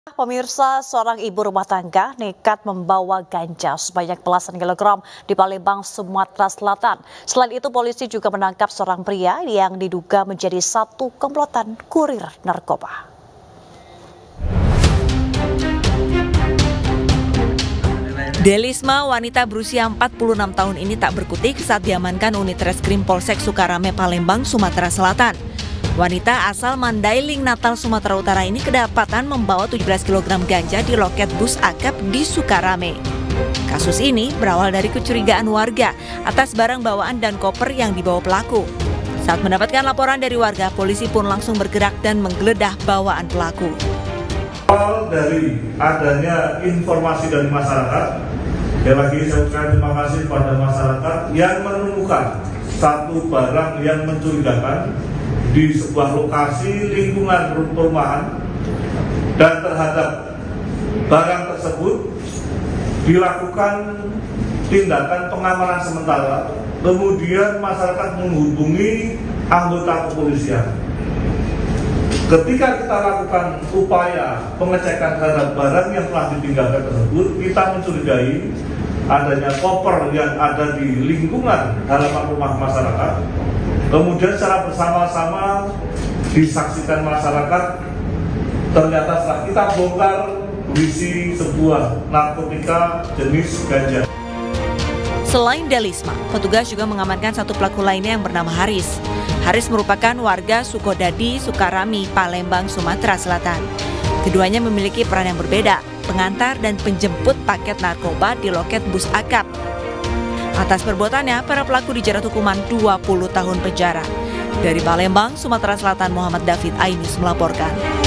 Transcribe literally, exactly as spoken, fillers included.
Pemirsa, seorang ibu rumah tangga nekat membawa ganja sebanyak belasan kilogram di Palembang, Sumatera Selatan. Selain itu, polisi juga menangkap seorang pria yang diduga menjadi satu komplotan kurir narkoba. Delisma, wanita berusia empat puluh enam tahun ini tak berkutik saat diamankan unit Reskrim Polsek Sukarame, Palembang, Sumatera Selatan. Wanita asal Mandailing, Natal, Sumatera Utara ini kedapatan membawa tujuh belas kilogram ganja di loket bus akap di Sukarame. Kasus ini berawal dari kecurigaan warga atas barang bawaan dan koper yang dibawa pelaku. Saat mendapatkan laporan dari warga, polisi pun langsung bergerak dan menggeledah bawaan pelaku. Awal dari adanya informasi dari masyarakat, ya lagi saya ucapkan terima kasih kepada masyarakat yang menemukan satu barang yang mencurigakan di sebuah lokasi lingkungan perumahan, dan terhadap barang tersebut dilakukan tindakan pengamanan sementara. Kemudian masyarakat menghubungi anggota kepolisian. Ketika kita lakukan upaya pengecekan terhadap barang yang telah ditinggalkan tersebut, kita mencurigai adanya koper yang ada di lingkungan halaman rumah masyarakat. Kemudian secara bersama-sama disaksikan masyarakat, ternyata setelah kita bongkar berisi sebuah narkotika jenis ganja. Selain Delisma, petugas juga mengamankan satu pelaku lainnya yang bernama Haris. Haris merupakan warga Sukodadi, Sukarami, Palembang, Sumatera Selatan. Keduanya memiliki peran yang berbeda, pengantar dan penjemput paket narkoba di loket bus akap. Atas perbuatannya, para pelaku dijerat hukuman dua puluh tahun penjara. Dari Palembang, Sumatera Selatan, Muhammad David Ainus melaporkan.